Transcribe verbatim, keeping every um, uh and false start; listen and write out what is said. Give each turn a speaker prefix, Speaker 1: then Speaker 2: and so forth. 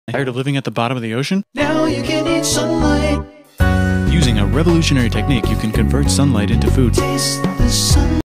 Speaker 1: Tired of living at the bottom of the ocean?
Speaker 2: Now you can eat sunlight.
Speaker 1: Using a revolutionary technique, you can convert sunlight into food.
Speaker 2: Taste the sun.